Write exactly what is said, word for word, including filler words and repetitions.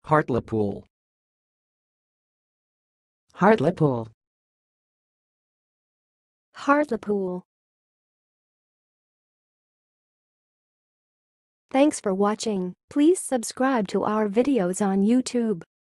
hartlepool, hartlepool, hartlepool. Thanks for watching. Please subscribe to our videos on YouTube.